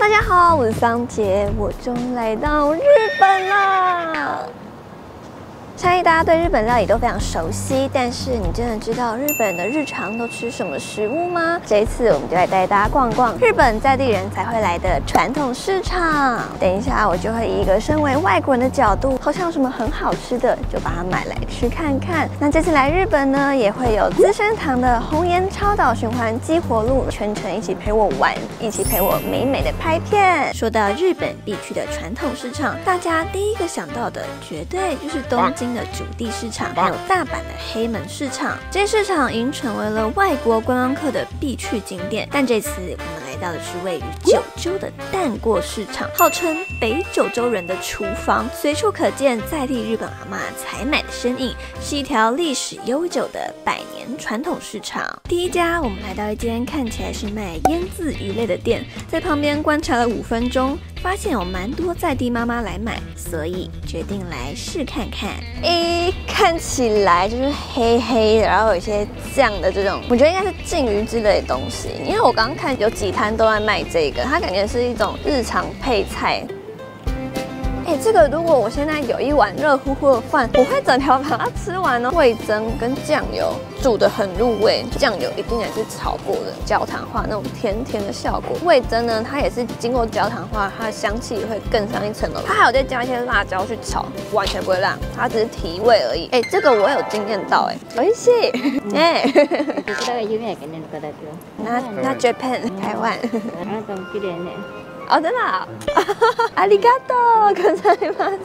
大家好，我是桑杰，我终于来到日本啦！相信大家对日本料理都非常熟悉，但是你真的知道日本人的日常都吃什么食物吗？这一次我们就来带大家逛逛日本在地人才会来的传统市场。等一下我就会以一个身为外国人的角度，好像有什么很好吃的，就把它买来吃看看。那这次来日本呢，也会有资生堂的红颜超导循环激活露，全程一起陪我玩，一起陪我美美的拍片。说到日本必去的传统市场，大家第一个想到的绝对就是东京的主题市场，还有大阪的黑门市场。这些市场已经成为了外国观光客的必去景点。但这次我们来到的是位于九州的淡过市场，号称北九州人的厨房，随处可见在地日本阿嬷采买的身影，是一条历史悠久的百年传统市场。第一家，我们来到一间看起来是卖腌制鱼类的店，在旁边观察了5分钟，发现有蛮多在地妈妈来买，所以决定来试看看。看起来就是黑黑的，然后有一些酱的这种，我觉得应该是鲭鱼之类的东西，因为我刚刚看有几摊都在卖这个，它感觉是一种日常配菜。这个如果我现在有一碗热乎乎的饭，我会整条把它吃完哦。味噌跟酱油煮得很入味，酱油一定也是炒过的，焦糖化那种甜甜的效果。味噌呢，它也是经过焦糖化，它的香气也会更上一层楼。它还有再加一些辣椒去炒，完全不会辣，它只是提味而已。这个我有惊艳到美味しい。 こちらが有名やけんね、ぬかだけは。 那 Japan 台湾。 あなたも綺麗ね。 真的啦，ありがとうございます。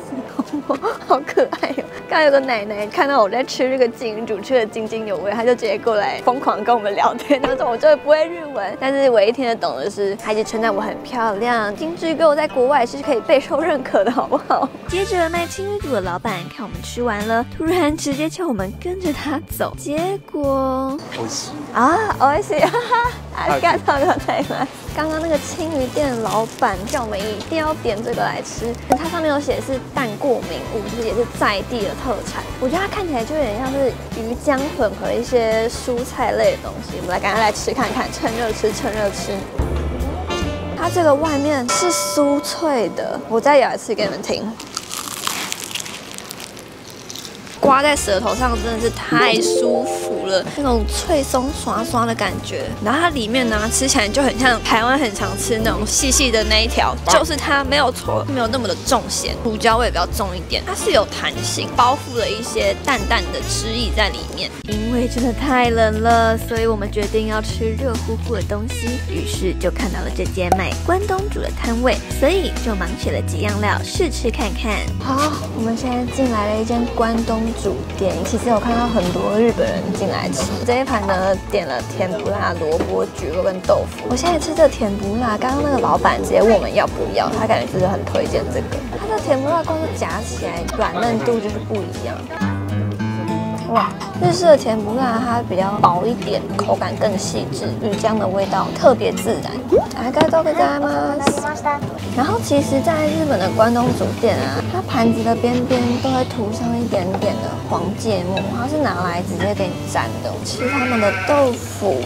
好可爱哦！刚刚有个奶奶看到我在吃这个鲭鱼煮，吃的津津有味，她就直接过来疯狂跟我们聊天。她说我真的不会日文，但是唯一听得懂的是，她一直称赞我很漂亮。精致给我在国外是可以备受认可的，好不好？接着卖青鱼肚的老板看我们吃完了，突然直接叫我们跟着他走，结果美味しい啊，美味しい，哈哈，ありがとうございます。刚刚那个青鱼店的老板叫我们一定要点这个来吃，它上面有写是淡过敏物，就是也是在地的特产。我觉得它看起来就有点像是鱼浆混合一些蔬菜类的东西。我们来赶快来吃看看，趁热吃，趁热吃。它这个外面是酥脆的，我再咬一次给你们听。刮在舌头上真的是太舒服了，那种脆松刷刷的感觉。然后它里面呢，吃起来就很像台湾很常吃那种细细的那一条，就是它没有错，没有那么的重咸，胡椒味比较重一点。它是有弹性，包覆了一些淡淡的汁液在里面。因为真的太冷了，所以我们决定要吃热乎乎的东西，于是就看到了这间卖关东煮的摊位，所以就忙起了几样料试吃看看。好，我们现在进来了一间关东煮店，其实有看到很多日本人进来吃。这一盘呢，点了甜不辣萝卜蒟蒻跟豆腐。我现在吃这甜不辣，刚刚那个老板直接问我们要不要，他感觉就是很推荐这个。它的甜不辣光是夹起来软嫩度就是不一样。哇，日式的甜不辣它比较薄一点，口感更细致，鱼浆的味道特别自然。ありがとうございます。然后其实，在日本的关东煮店啊，它盘子的边边都会涂上一点点的黄芥末，它是拿来直接给你沾的。吃他们的豆腐，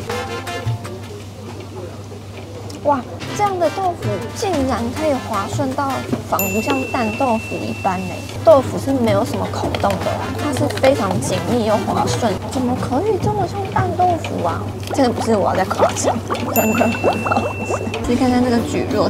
哇！这样的豆腐竟然可以滑顺到仿佛像蛋豆腐一般呢。豆腐是没有什么口洞的啦，它是非常紧密又滑顺，怎么可以这么像蛋豆腐啊？真的不是我要在夸奖，真的很好吃。先看看这个蒟蒻，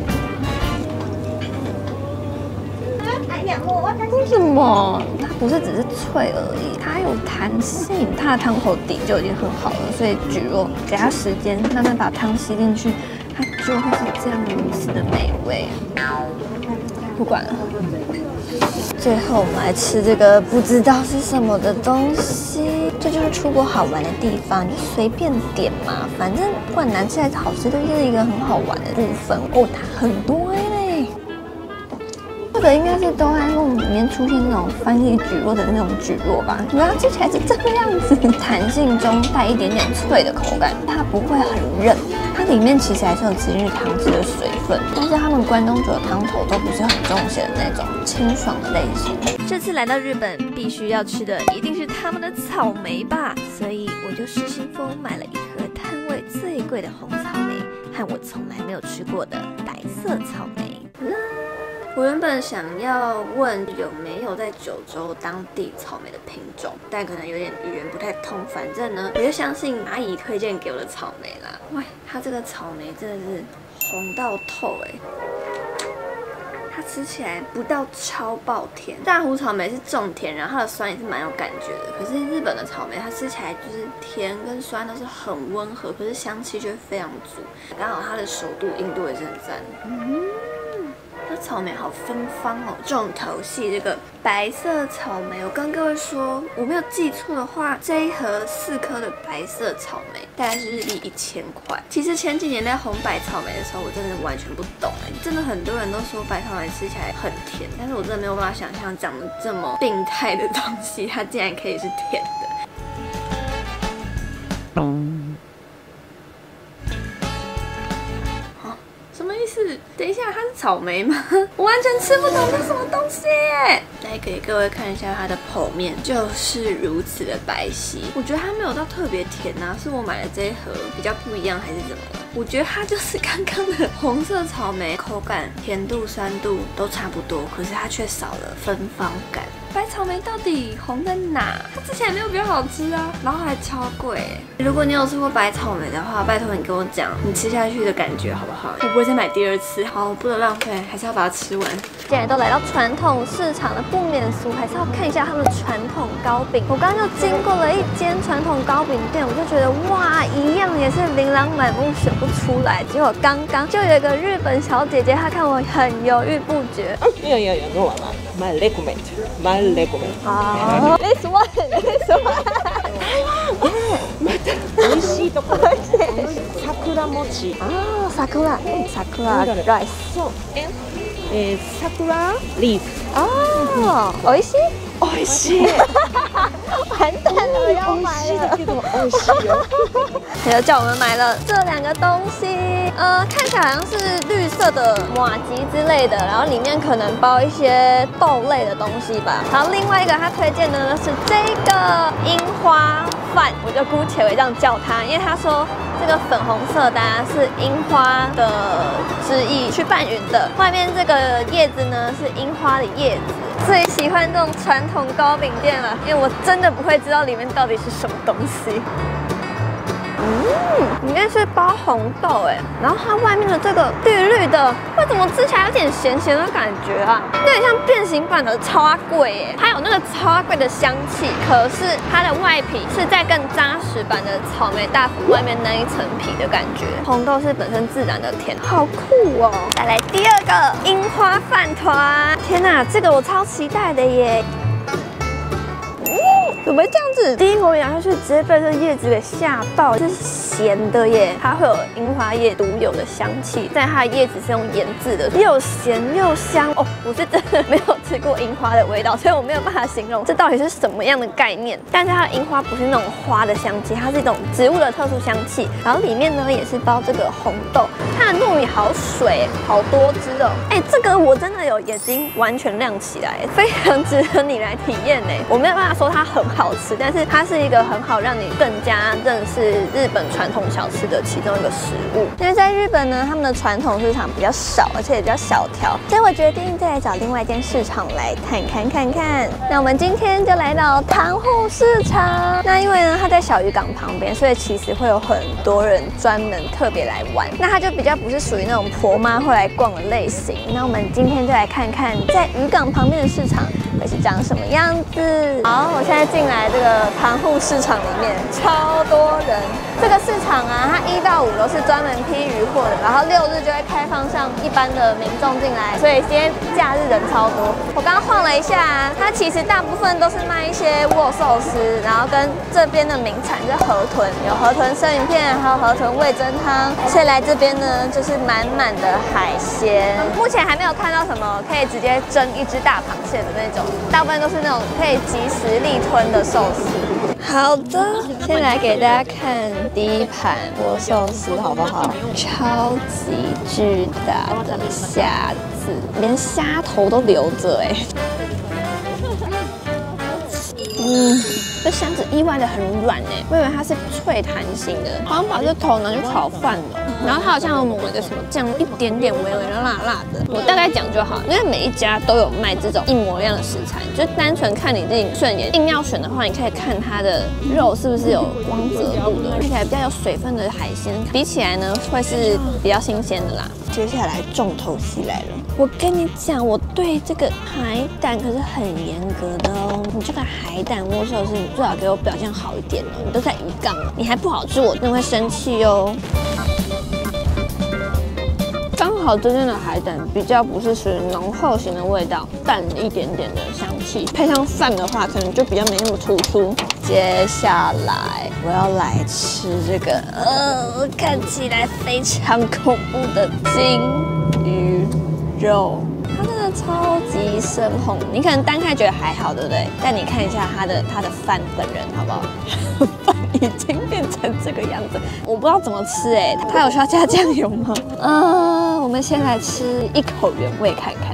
为什么？它不是只是脆而已，它有弹性，它的汤头底就已经很好了，所以蒟蒻给它时间慢慢把汤吸进去。它就会是这样如此的美味。不管了，最后我们来吃这个不知道是什么的东西。这就是出国好玩的地方，就随便点嘛，反正不管难吃还是好吃，都是一个很好玩的部分。哦，它很多嘞。这个应该是哆啦 A 梦里面出现那种翻译蒟蒻的那种蒟蒻吧，然后吃起来是这个样子，弹性中带一点点脆的口感，它不会很韧。它里面其实还是有今日汤汁的水分，但是他们关东煮的汤头都不是很重咸的那种清爽的类型。这次来到日本，必须要吃的一定是他们的草莓吧，所以我就失心疯买了一盒摊位最贵的红草莓和我从来没有吃过的逮色草莓。我原本想要问有没有在九州当地草莓的品种，但可能有点语言不太通。反正呢，我就相信阿姨推荐给我的草莓啦。喂，它这个草莓真的是红到透哎！它吃起来不到超爆甜，大湖草莓是重甜，然后它的酸也是蛮有感觉的。可是日本的草莓，它吃起来就是甜跟酸都是很温和，可是香气却非常足。刚好它的熟度、硬度也是很赞。这草莓好芬芳哦，重头戏这个白色草莓，我跟各位说，我没有记错的话，这一盒4颗的白色草莓大概是日币1000块。其实前几年在红白草莓的时候，我真的完全不懂哎，真的很多人都说白草莓吃起来很甜，但是我真的没有办法想象长得这么病态的东西，它竟然可以是甜的。什么意思？等一下，它是草莓吗？我完全吃不懂这是什么东西耶！来给各位看一下它的剖面，就是如此的白皙。我觉得它没有到特别甜啊，是我买的这一盒比较不一样，还是怎么了？我觉得它就是刚刚的红色草莓，口感、甜度、酸度都差不多，可是它却少了芬芳感。白草莓到底红在哪？它吃起来没有比较好吃啊，然后还超贵。如果你有吃过白草莓的话，拜托你跟我讲你吃下去的感觉好不好？我不会再买第2次。好，不能浪费，还是要把它吃完。既然都来到传统市场了，不免俗还是要看一下他们的传统糕饼。我刚刚就经过了一间传统糕饼店，我就觉得哇，一样也是琳琅满目，选不出来。结果刚刚就有一个日本小姐姐，她看我很犹豫不决。 いやいやいや、ノアはマレコメント、マレコメント。 ああ、this one。 また美味しいところ。桜餅。 ああ、桜ライス。 そう。桜リーフ。 哦，美味しい？ 美味しい。 完蛋了，我要买了。 美味しいよ。 他就叫我们买了这2个东西，看起来好像是绿色的麻糬之类的，然后里面可能包一些豆类的东西吧。然后另外一个他推荐的呢是这个樱花饭，我就姑且为这样叫它，因为他说这个粉红色的是樱花的汁液去拌匀的，外面这个叶子呢是樱花的叶子。最喜欢这种传统糕饼店了，因为我真的不会知道里面到底是什么东西。里面是包红豆哎，然后它外面的这个绿绿的，为什么吃起来有点咸咸的感觉啊？有点像变形版的超阿贵哎，它有那个超阿贵的香气，可是它的外皮是在更扎实版的草莓大福外面那一层皮的感觉。红豆是本身自然的甜，好酷哦！再来第2个樱花饭团，天哪，这个我超期待的耶！怎么会这样子？第一口咬下去，直接被这叶子给吓到，这是咸的耶！它会有樱花叶独有的香气，但它的叶子是用腌制的，又咸又香哦。我是真的没有吃过樱花的味道，所以我没有办法形容这到底是什么样的概念。但是它的樱花不是那种花的香气，它是一种植物的特殊香气。然后里面呢也是包这个红豆，它的糯米好水，好多汁哦。哎，这个我真的有眼睛完全亮起来，非常值得你来体验呢。我没有办法说它很好吃，但是它是一个很好让你更加认识日本传统小吃的其中一个食物。因为在日本呢，他们的传统市场比较少，而且也比较小条，所以我决定再来找另外一间市场来看看。那我们今天就来到塘户市场。那因为呢，它在小渔港旁边，所以其实会有很多人专门特别来玩。那它就比较不是属于那种婆妈会来逛的类型。那我们今天就来看看在渔港旁边的市场会是长什么样子。好，我现在进来这个塘户市场里面，超多人。这个市场啊，它1到5都是专门批渔货的，然后6日就会开放上一般的民众进来，所以今天假日人超多。我刚刚晃了一下，它其实大部分都是卖一些握寿司，然后跟这边的名产是河豚，有河豚生鱼片，还有河豚味噌汤。所以来这边呢，就是满满的海鲜。目前还没有看到什么可以直接蒸一只大螃蟹的那种，大部分都是那种可以即时立吞的寿司。好的，先来给大家看第一盘握寿司好不好？超级巨大的虾子，连虾头都留着哎。这虾子意外的很软哎，我以为它是脆弹性的，好像把这头拿去炒饭了。 然后它好像有抹一个什么酱，一点点微微的辣辣的。我大概讲就好，因为每一家都有卖这种一模一样的食材，就单纯看你自己顺眼。硬要选的话，你可以看它的肉是不是有光泽度的，看起来比较有水分的海鲜，比起来呢会是比较新鲜的啦。接下来重头戏来了，我跟你讲，我对这个海胆可是很严格的哦。你这个海胆握寿司，你最好给我表现好一点哦。你都在鱼缸了，你还不好吃，我真的会生气哦。刚好这边的海胆比较不是属于浓厚型的味道，淡一点点的香气，配上饭的话，可能就比较没那么突出。接下来我要来吃这个，看起来非常恐怖的金鱼肉。它真的超级深红，你可能单看觉得还好，对不对？但你看一下它的饭本人，好不好？饭已经变成这个样子，我不知道怎么吃哎。它有需要加酱油吗？我们先来吃一口原味看看。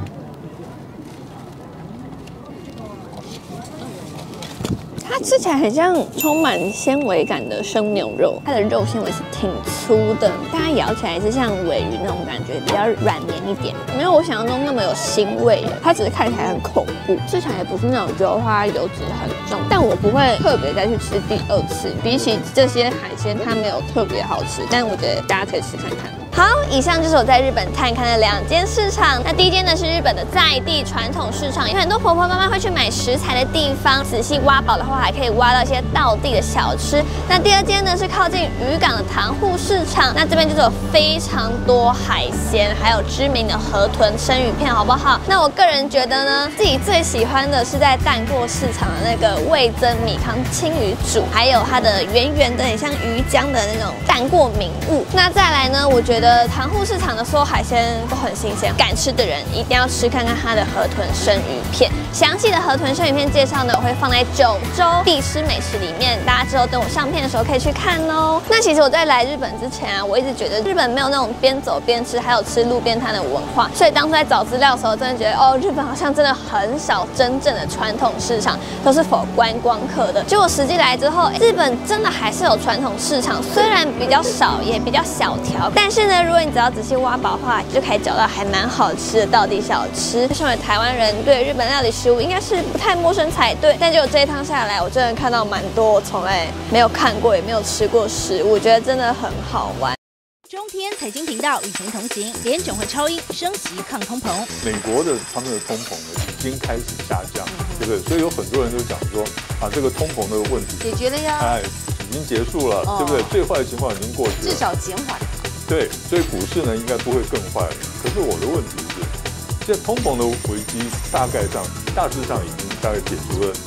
它吃起来很像充满纤维感的生牛肉，它的肉纤维是挺粗的，但它咬起来是像鲔鱼那种感觉，比较软绵一点，没有我想象中那么有腥味耶。它只是看起来很恐怖，吃起来也不是那种油花油脂很重，但我不会特别再去吃第二次。比起这些海鲜，它没有特别好吃，但我觉得大家可以试看看。好，以上就是我在日本探看的2间市场。那第一间呢是日本的在地传统市场，有很多婆婆妈妈会去买食材的地方，仔细挖宝的话还可以挖到一些道地的小吃。那第二间呢是靠近渔港的塘户市场，那这边就是有非常多海鲜，还有知名的河豚生鱼片，好不好？那我个人觉得呢，自己最喜欢的是在淡过市场的那个味增米糠青鱼煮，还有它的圆圆的很像鱼浆的那种淡过敏物。那再来呢，我觉得塘户市场的所有海鲜都很新鲜，敢吃的人一定要吃看看它的河豚生鱼片。详细的河豚生鱼片介绍呢，我会放在9州必吃美食里面，大家之后等我上片的时候可以去看哦。那其实我在来日本之前啊，我一直觉得日本没有那种边走边吃，还有吃路边摊的文化，所以当初在找资料的时候，真的觉得日本好像真的很少真正的传统市场，都是否观光客的。结果实际来之后，日本真的还是有传统市场，虽然比较少，也比较小条，但是呢，如果你只要仔细挖宝的话，就可以找到还蛮好吃的道地小吃。身为台湾人，对日本料理食物应该是不太陌生才对。但结果这一趟下来，我真的看到蛮多我从来没有看过也没有吃过食物，我觉得真的很好玩。 中天财经频道与您同行，联准会超鹰升息抗通膨。 美国的他们的通膨呢已经开始下降，对不对？所以有很多人都讲说这个通膨的问题解决了呀， 已经结束了，对不对？最坏的情况已经过去了， 至少减缓。对， 所以股市呢应该不会更坏了。可是我的问题是，现在通膨的危机大致上已经大概解除了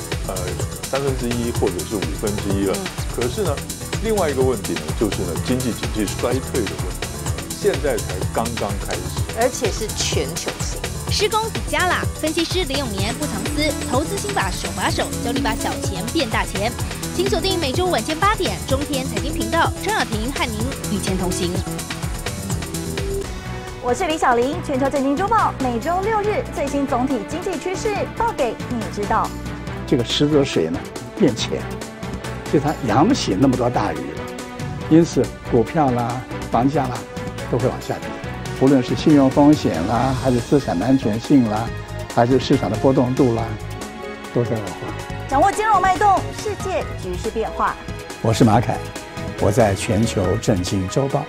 1/3或者是1/5了。可是呢，另外一个问题呢，就是呢经济景气衰退的问题，现在才刚刚开始， 而且是全球性。施工底加啦！分析师林永年不藏私，投资心法手把手，教你把小钱变大钱。请锁定每周晚间8点中天财经频道，张雅婷和您与钱同行。 我是李小玲，全球震惊周报每周6日最新总体经济趋势报给你知道。 这个池子的水呢变浅，所以它养不起那么多大鱼了，因此股票啦、房价啦都会往下跌。无论是信用风险啦，还是资产的安全性啦，还是市场的波动度啦，都在恶化。 掌握金融脉动，世界局势变化。 我是马凯，我在全球震惊周报。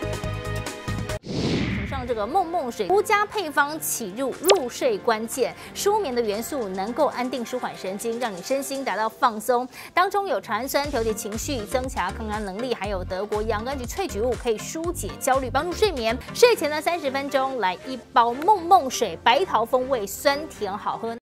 这个梦梦水独家配方起入睡关键，舒眠的元素能够安定舒缓神经，让你身心达到放松。当中有茶氨酸调节情绪、增强抗压能力，还有德国洋甘菊萃取物可以疏解焦虑，帮助睡眠。睡前的30分钟来1包梦梦水，白桃风味，酸甜好喝。